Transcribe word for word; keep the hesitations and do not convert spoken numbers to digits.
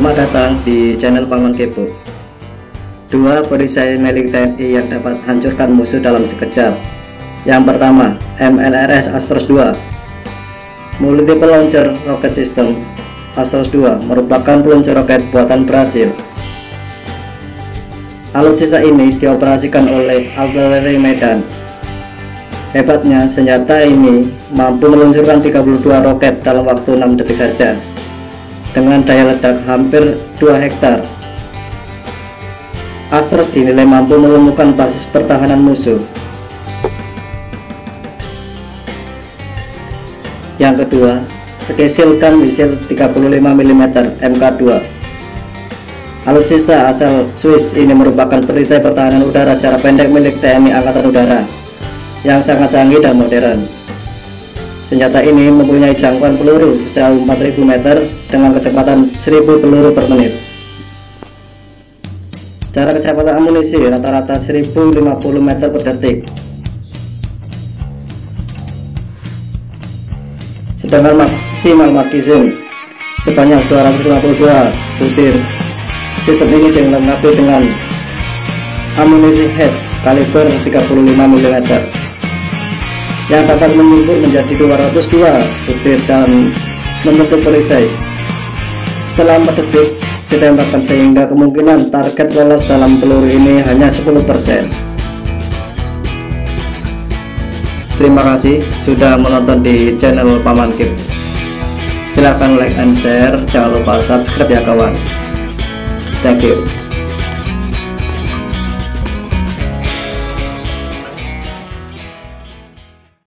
Selamat datang di channel Paman Kepo. Dua perisai milik T N I yang dapat hancurkan musuh dalam sekejap. Yang pertama, M L R S Astros dua Multiple Launcher Rocket System. Astros dua merupakan peluncur roket buatan Brasil. Alutsista ini dioperasikan oleh artileri Medan. Hebatnya, senjata ini mampu meluncurkan tiga puluh dua roket dalam waktu enam detik saja, dengan daya ledak hampir dua hektar. Astros dinilai mampu melumpuhkan basis pertahanan musuh. Yang kedua, Schedule Gun Missile tiga puluh lima milimeter M K dua. Alutsista asal Swiss ini merupakan perisai pertahanan udara jarak pendek milik T N I Angkatan Udara yang sangat canggih dan modern. Senjata ini mempunyai jangkauan peluru sejauh empat ribu meter dengan kecepatan seribu peluru per menit. Jarak kecepatan amunisi rata-rata seribu lima puluh meter per detik. Sedangkan maksimal magazine sebanyak dua ratus lima puluh dua butir. Sistem ini dilengkapi dengan amunisi head kaliber tiga puluh lima milimeter yang dapat menyumbut menjadi dua ratus dua butir dan membentuk perisai. Setelah empat detik ditembakkan, sehingga kemungkinan target lolos dalam peluru ini hanya sepuluh persen. Terima kasih sudah menonton di channel Paman Kepo. Silahkan like and share, jangan lupa subscribe ya kawan. Thank you.